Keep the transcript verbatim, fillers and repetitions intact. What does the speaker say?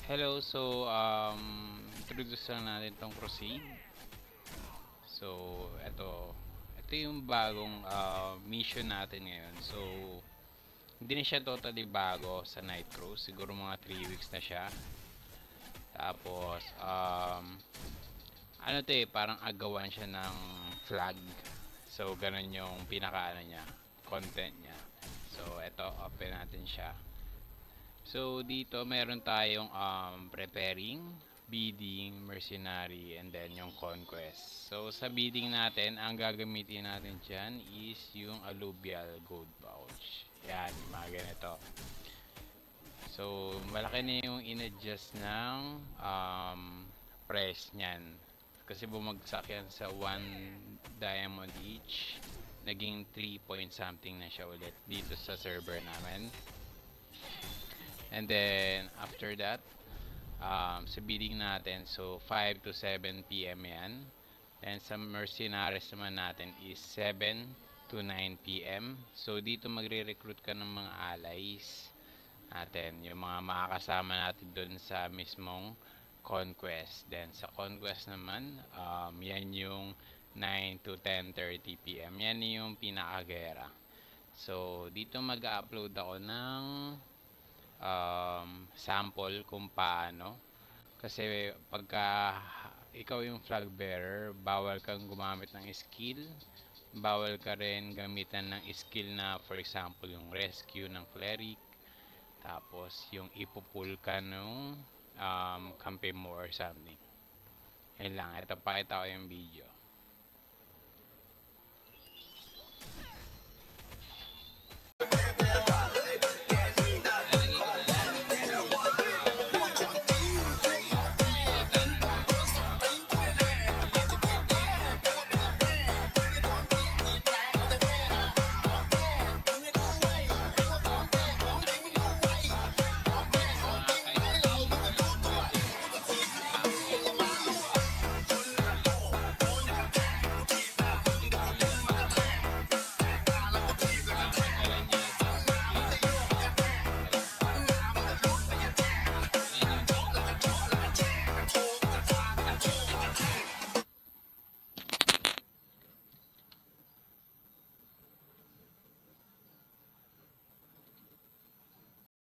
Hello, so um, introduce lang natin tong Crusade. So, ito, ito yung bagong uh, mission natin ngayon. So, hindi na siya totally bago sa Night Cruise. Siguro mga three weeks na siya. Tapos, um, ano to eh, parang agawan siya ng flag. So, ganun yung pinaka ano niya, content niya. So, ito, open natin siya. So, dito meron tayong um, preparing, bidding, mercenary, and then yung conquest. So, sa bidding natin, ang gagamitin natin dyan is yung alluvial gold pouch. Yan, yung mga ganito. So, malaki na yung in-adjust ng um, price niyan. Kasi bumagsak yan sa one diamond each. Naging three point something na siya ulit dito sa server namin. And then, after that, um, sa bidding natin, so five to seven p m yan. And sa mercenaries naman natin is seven to nine p m So, dito magre-recruit ka ng mga allies natin. Yung mga makakasama natin dun sa mismong conquest. Then, sa conquest naman, um, yan yung nine to ten thirty p m Yan yung pinakagera. So, dito mag-upload ako ng um, sample kung paano. Kasi pagka ikaw yung flag bearer, bawal kang gumamit ng skill. Bawal ka rin gamitan ng skill na for example yung rescue ng cleric. Tapos yung ipupull ka nung um, kampe mo or something. Yan lang. Ito pakita ko yung video.